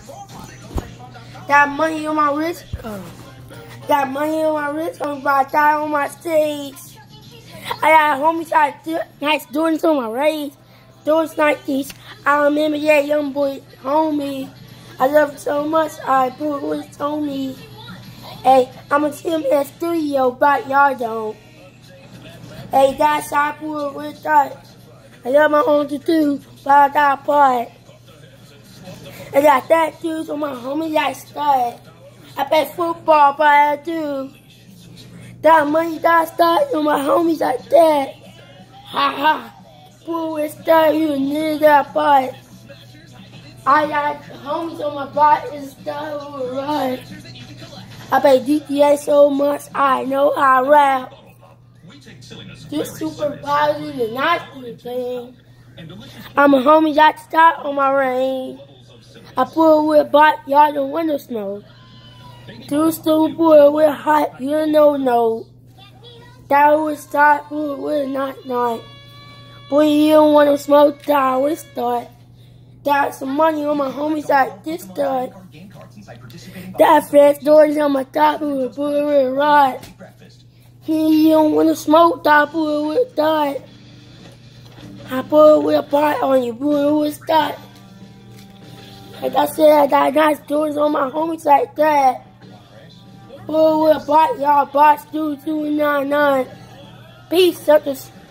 Got money on my wrist. Got money on my wrist. I'm about to die on my stage. I got homies out nice doing this on my race. Doing like this. I remember that young boy, homie. I love him so much. I put what he told me. Hey, I'ma see him in the studio, but y'all don't. Hey, that's how I put it with that. I love my own too, but I got a part. I got tattoos on my homies that stud. I play football, but I do. That money that stud on my homies like that. Ha ha. Pull with stud, you nigga that part. I got homies on my butt and stud will run. I play GTA so much, I know I rap. This super positive and not the thing. I'm a homie that start on my rain. I pull with bot, y'all don't want no snow. Two stupid boy with hot, you no. That would start with not. Boy, you don't want to smoke, that would start. Got some money on my homies like this start. That fresh doors on my top of a boy with a rod. You don't want to smoke, that boy with start. I put with a pot on you, boy with start. Like I said, I got nice doors on my homies like that. Boy with a bot, y'all bots do 299. Peace, suckers.